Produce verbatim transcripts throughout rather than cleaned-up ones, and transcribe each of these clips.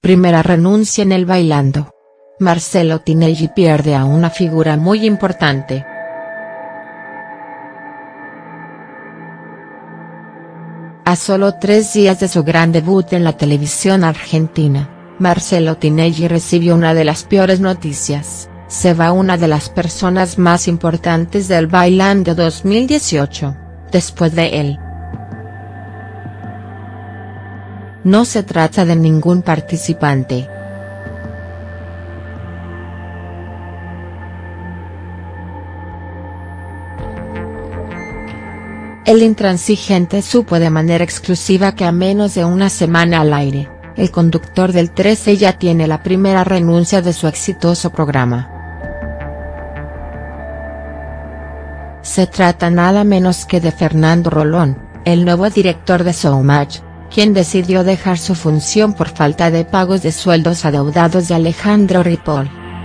Primera renuncia en el Bailando. Marcelo Tinelli pierde a una figura muy importante. A solo tres días de su gran debut en la televisión argentina, Marcelo Tinelli recibió una de las peores noticias: se va una de las personas más importantes del Bailando dos mil dieciocho, después de él. No se trata de ningún participante. El intransigente supo de manera exclusiva que a menos de una semana al aire, el conductor del trece ya tiene la primera renuncia de su exitoso programa. Se trata nada menos que de Fernando Rolón, el nuevo director de Showmatch, quien decidió dejar su función por falta de pagos de sueldos adeudados de Alejandro Ripoll.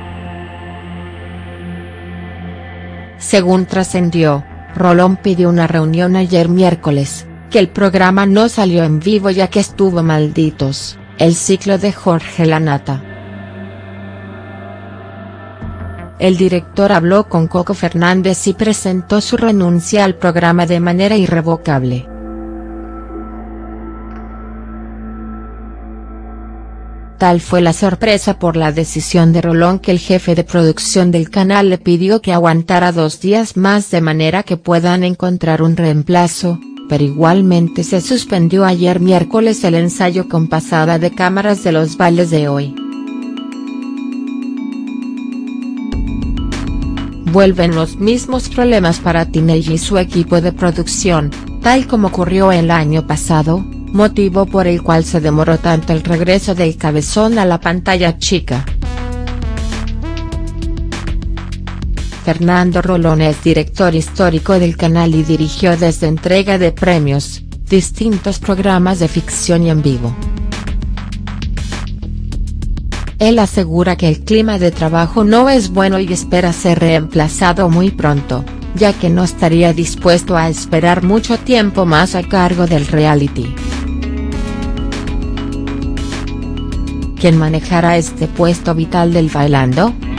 Según trascendió, Rolón pidió una reunión ayer miércoles, que el programa no salió en vivo ya que estuvo Malditos, el ciclo de Jorge Lanata. El director habló con Coco Fernández y presentó su renuncia al programa de manera irrevocable. Tal fue la sorpresa por la decisión de Rolón que el jefe de producción del canal le pidió que aguantara dos días más de manera que puedan encontrar un reemplazo, pero igualmente se suspendió ayer miércoles el ensayo con pasada de cámaras de los bailes de hoy. Vuelven los mismos problemas para Tinelli y su equipo de producción, tal como ocurrió el año pasado, motivo por el cual se demoró tanto el regreso del Cabezón a la pantalla chica. Fernando Rolón es director histórico del canal y dirigió desde entrega de premios, distintos programas de ficción y en vivo. Él asegura que el clima de trabajo no es bueno y espera ser reemplazado muy pronto, ya que no estaría dispuesto a esperar mucho tiempo más a cargo del reality. ¿Quién manejará este puesto vital del Bailando?